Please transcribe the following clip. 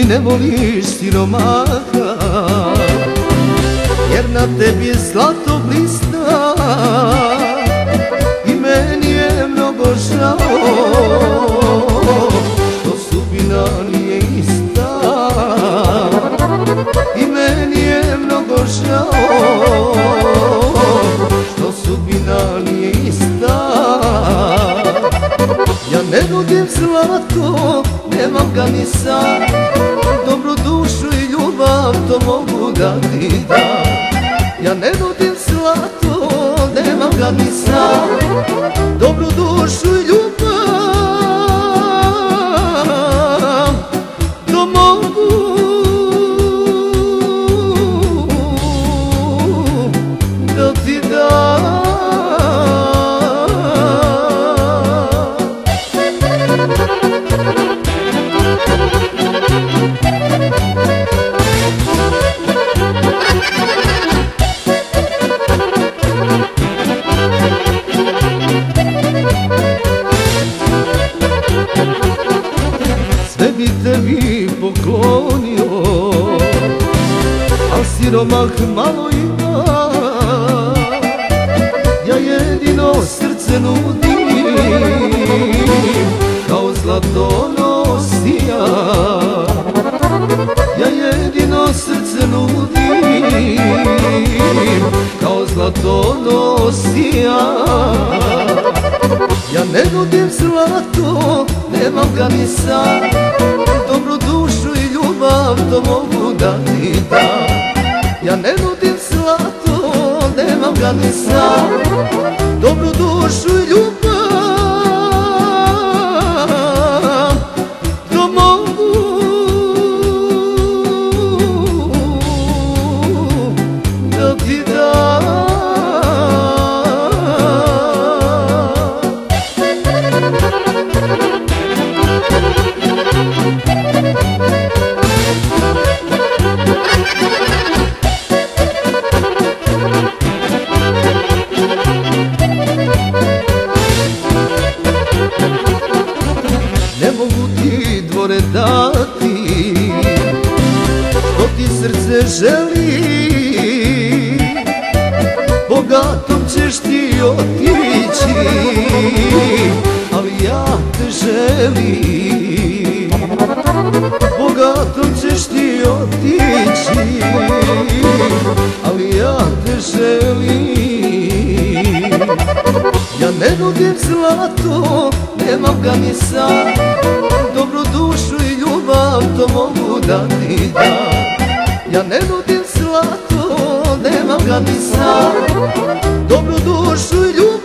ne voliš siromaha, jer na tebi zlato blista i meni je mnogo žao što sudbina nije ista. I meni je mnogo žao što sudbina nije ista. Ja ne nudim zlato, nemam ga ni sam, dobru dušu i ljubav to mogu da ti dam. Ja ne nudim zlato, nemam ga ni sam, dobru dušu i ljubav to mogu da ti dam. Sve bi tebi poklonio, al siromah malo ima. Ja jedino srce nudim, kao zlato nosija. Ja jedino srce nudim, kao zlato nosija. Ja ne nudim zlato, nemam ga ni sam, dobru dušu i ljubav to mogu da ti dam. Ja ne nudim zlato, nemam ga ni sam, dobru dušu i ljubav to mogu da ti dam. Ne mogu ti dvore dati, što ti srce želi, bogatom ćeš ti otići, ali ja te želim. Bogatom ćeš ti otići, ali ja te želim. Ja ne nudim zlato, nemam ga ni sam, dobru dušu i ljubav to mogu da ti dam. Ja ne nudim zlato, nemam ga ni sam, dobru dušu i ljubav